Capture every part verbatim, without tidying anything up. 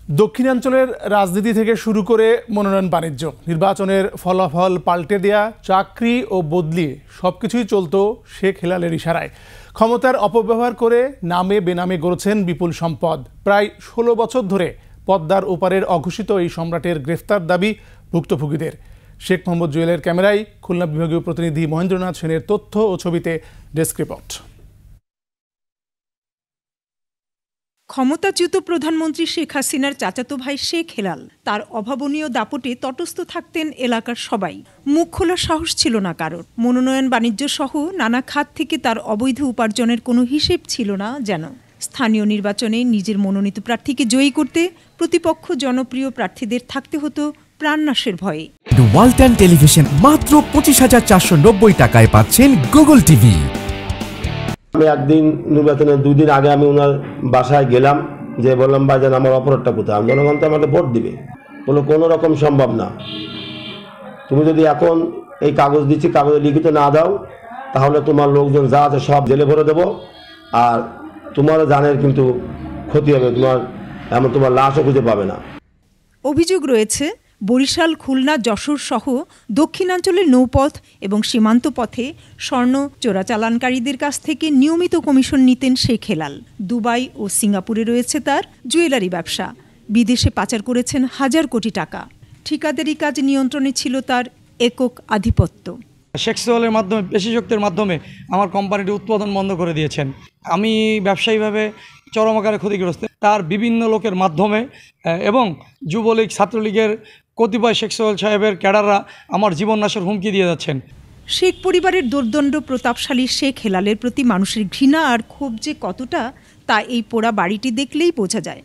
দক্ষিণাঞ্চলের রাজনীতি থেকে শুরু করে মনোনয়ন বাণিজ্য, নির্বাচনের ফলাফল পাল্টে দেয়া, চাকরি ও বদলি সবকিছুই চলত শেখ হেলালের ইশারায়। ক্ষমতার অপব্যবহার করে নামে বেনামে গড়েছেন বিপুল সম্পদ। প্রায় ষোলো বছর ধরে পদ্মার ওপারের অঘোষিত এই সম্রাটের গ্রেফতার দাবি ভুক্তভোগীদের। শেখ মোহাম্মদ জুয়েলের ক্যামেরায় খুলনা বিভাগীয় প্রতিনিধি মহেন্দ্রনাথ সেনের তথ্য ও ছবিতে ডেস্ক রিপোর্ট। ক্ষমতাচ্যুত প্রধানমন্ত্রী শেখ হাসিনার চাচাতো ভাই শেখ হেলাল তার অভাবনীয় দাপটে তটস্থ থাকতেন এলাকার সবাই। মুখ খোলার সাহস ছিল না কারোর। মনোনয়ন বাণিজ্য সহ নানা খাত থেকে তার অবৈধ উপার্জনের কোনো হিসেব ছিল না যেন। স্থানীয় নির্বাচনে নিজের মনোনীত প্রার্থীকে জয়ী করতে প্রতিপক্ষ জনপ্রিয় প্রার্থীদের থাকতে হতো প্রাণনাশের ভয়ে। ওয়ালটন টেলিভিশন মাত্র পঁচিশ হাজার চারশো নব্বই টাকায় পাচ্ছেন গুগল টিভি। আমি একদিন নির্বাচনের দুই দিন আগে আমি ওনার বাসায় গেলাম, যে বললাম ভাইজান আমার অপরাধটা কোথায়, জনগণ তো আমাকে ভোট দিবে। বললো কোনো রকম সম্ভব না, তুমি যদি এখন এই কাগজ দিচ্ছি কাগজে লিখিত না দাও তাহলে তোমার লোকজন যা আছে সব জেলে ভরে দেবো, আর তোমারও জানের কিন্তু ক্ষতি হবে, তোমার এমন তোমার লাশও খুঁজে পাবে না। অভিযোগ রয়েছে বরিশাল, খুলনা, যশোর সহ দক্ষিণাঞ্চলের নৌপথ এবং সীমান্ত পথে স্বর্ণ চোরাচালানকারীদের কাছ থেকে নিয়মিত কমিশন নিতেন শেখ হেলাল। দুবাই ও সিঙ্গাপুরে রয়েছে তার জুয়েলারি ব্যবসা। বিদেশে পাচার করেছেন হাজার কোটি টাকা। ঠিকাদারি কাজ নিয়ন্ত্রণে ছিল তার একক আধিপত্য। শেখ সোহেলের মাধ্যমে, পেশি শক্তির মাধ্যমে আমার কোম্পানিটি উৎপাদন বন্ধ করে দিয়েছেন। আমি ব্যবসায়ীভাবে চরম আকারে ক্ষতিগ্রস্ত। তার বিভিন্ন লোকের মাধ্যমে এবং যুবলীগ, ছাত্রলীগের কতিপয় শেখ সোহেল সাহেবের ক্যাডাররা আমার জীবন নাশের হুমকি দিয়ে যাচ্ছেন। শেখ পরিবারের দুর্দণ্ড প্রতাপশালী শেখ হেলালের প্রতি মানুষের ঘৃণা আর ক্ষোভ যে কতটা, তা এই পোড়া বাড়িটি দেখলেই বোঝা যায়।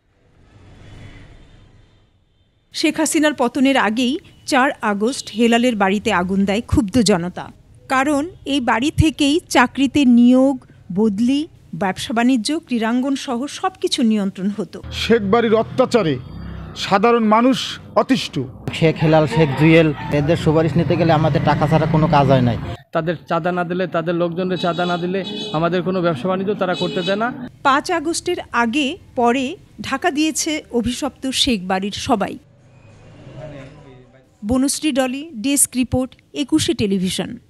শেখ হাসিনার পতনের আগেই চার আগস্ট হেলালের বাড়িতে আগুন দেয় ক্ষুব্ধ জনতা। কারণ এই বাড়ি থেকেই চাকরিতে নিয়োগ, বদলি, ব্যবসা বাণিজ্য, ক্রীড়াঙ্গন সহ সবকিছু নিয়ন্ত্রণ হতো। শেখ বাড়ির অত্যাচারে সাধারণ মানুষ অতিষ্ঠ। শেখ হেলাল, শেখ জুয়েল এদের সুপারিশ নিতে গেলে আমাদের টাকা ছাড়া কোনো কাজ হয় নাই। তাদের চাঁদা না দিলে, তাদের লোকজনের চাঁদা না দিলে আমাদের কোনো ব্যবসা বাণিজ্য তারা করতে দেয় না। পাঁচ আগস্টের আগে পরে ঢাকা দিয়েছে অভিশপ্ত শেখ বাড়ির সবাই। Banashree Dolly, desk report, Ekushey television.